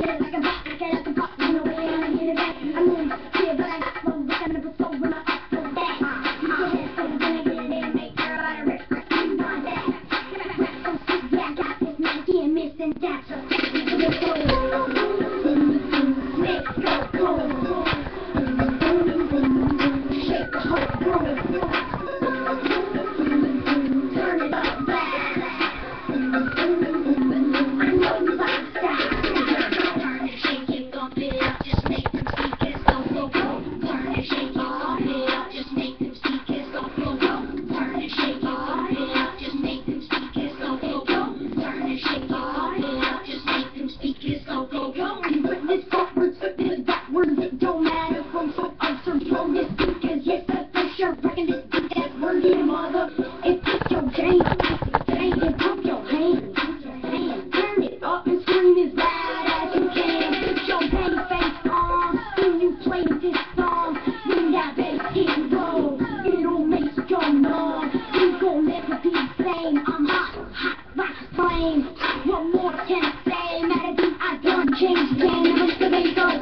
What more can I say? Matty, I done changed the game. I'm the main go.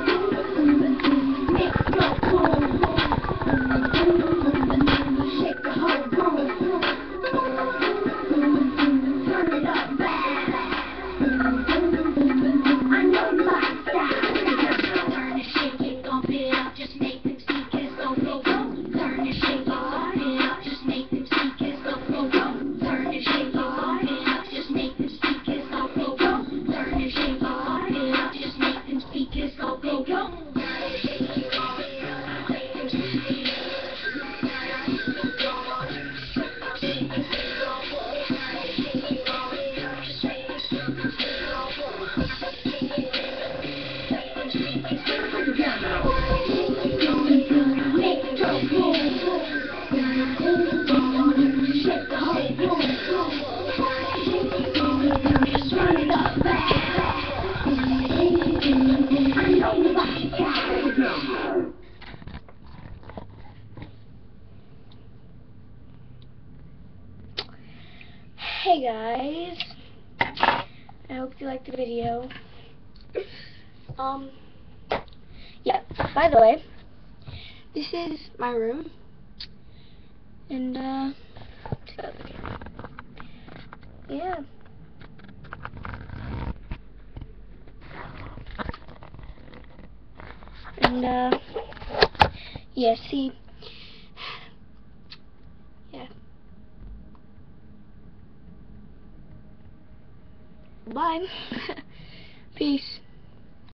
Make it go boom. Shake the whole room. Turn it up bad. I know you like that. Turn it, shake it, bump it up. Just make them see kids go, go, go. Turn it, shake it, bump it up. Just make them see kids go, go, go. Turn it, shake it, bump it up. Just make them see kids go, go, go. Turn it, shake it, bump it up. Just make them see kids go, go, go. Hey guys, I hope you liked the video. Yeah, by the way, this is my room, and yeah. And yeah, see, yeah. Bye. Peace.